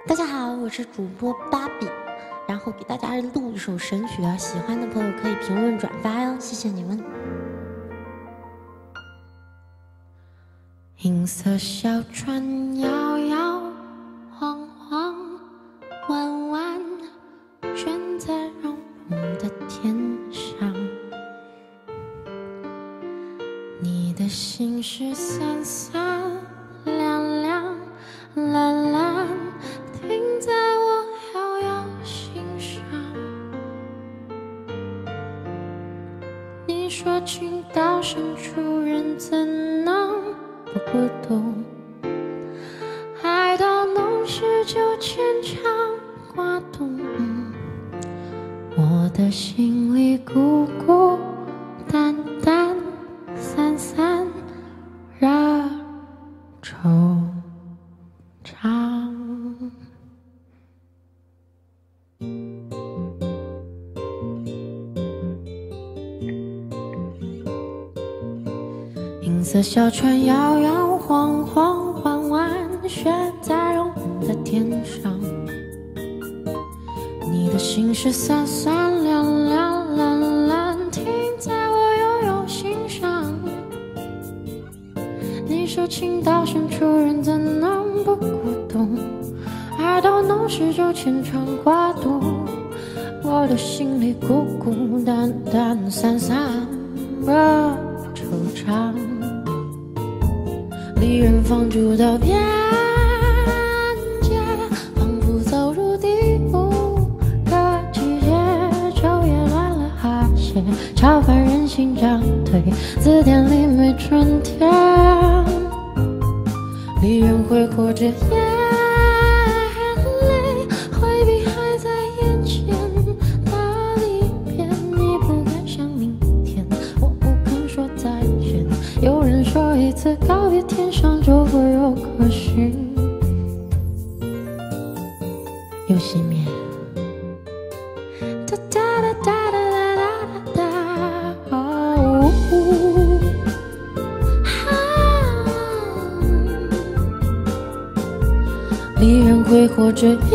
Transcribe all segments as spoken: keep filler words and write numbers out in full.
大家好，我是主播芭比，然后给大家录一首神曲啊，喜欢的朋友可以评论转发哟，谢谢你们。银色小船摇摇晃晃，弯弯悬在绒绒的天上，你的心事三三两两蓝蓝停在我遥遥心上。你说情到深处人怎能不孤独，爱到浓时就牵肠挂肚，我的心里孤孤单单散散热惆怅。银色小船摇摇晃晃，弯弯悬在绒的天上，你的心事三三两两蓝蓝停在我悠悠心上。你说情到深处人怎能不孤独，爱到浓时就牵肠挂肚，我的心里孤孤单单散散热惆怅。离人放逐到边界，仿佛走入第五个季节，昼夜乱了哈欠，超凡人心涨退，字典里没春天。离人挥霍着眼泪，回避还在眼前的离别，你不敢想明天，我不肯说再见。有人说一次告别，天上就会有颗星又熄灭。哒哒哒哒哒哒哒哒，哦，离人挥霍着眼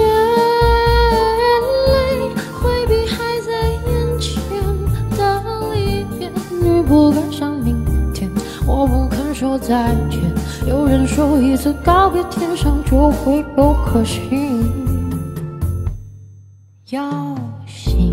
泪，回避还在眼前的离别，你不敢想明天，我不肯说再见。有人说一次告别，天上就会有颗星又醒。